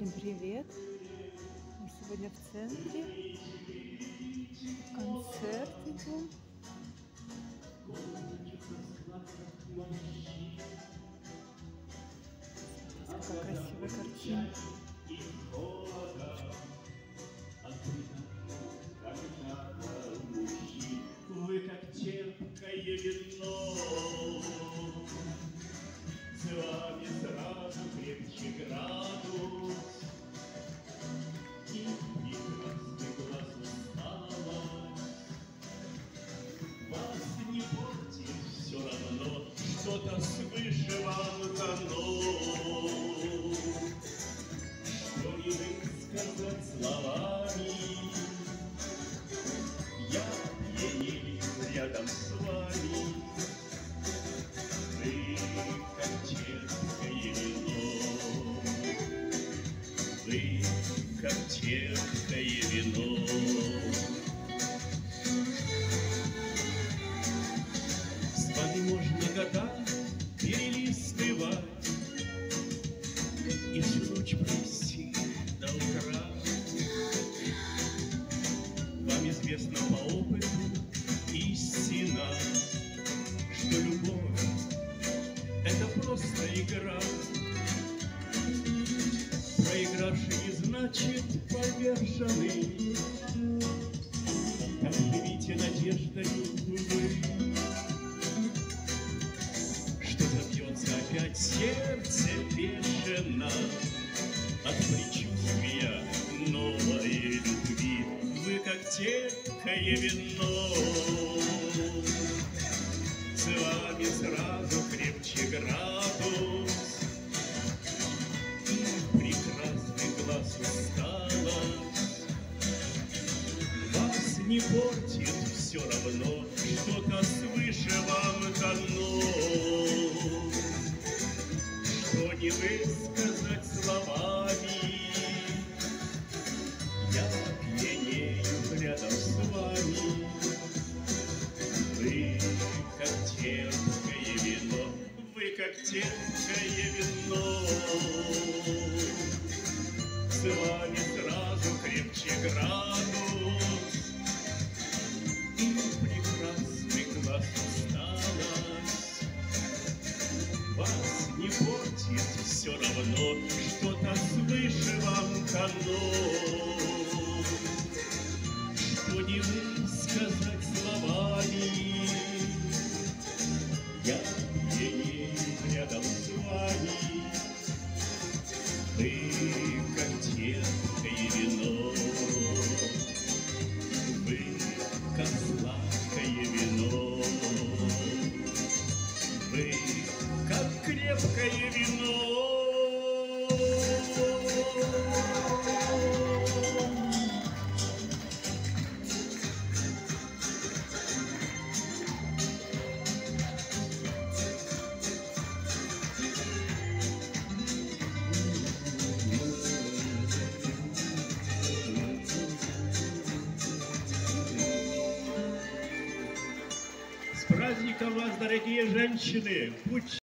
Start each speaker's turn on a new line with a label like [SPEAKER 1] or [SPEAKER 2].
[SPEAKER 1] Всем привет! Мы сегодня в центре. Концерт идем. Какая красивая картина.
[SPEAKER 2] Вы как терпкое вино, с вами сразу крепче градус, и прекрасный глаз усталость. Вас не портит все равно, что-то свыше вам дано, что не высказать словами. Я пьянею рядом с вами, вы как терпкое вино, вы как терпкое вино. С вами можно года перелистывать и всю ночь провести до утра. Вам известно по опыту истина, что любовь — это просто игра. Проигравший не значит поверженный. Так живите надеждой вы, что забьется опять сердце бешено от предчувствия новой любви. Вы как терпкое вино, с вами сразу крепче градус, и прекрасный глаз усталость. Вас не портит все равно, что-то свыше вам дано, что не высказать словами. Я пьянею рядом с вами, вы как терпкое вино, вы как терпкое вино, с вами сразу крепче градус, и прекрасный глаз усталость. Вас не портит все равно, что-то свыше вам дано, что не высказать словами. Я пьянею рядом с вами, вы как терпкое вино, вы как сладкое вино, вы как крепкое вино. С праздником вас, дорогие женщины!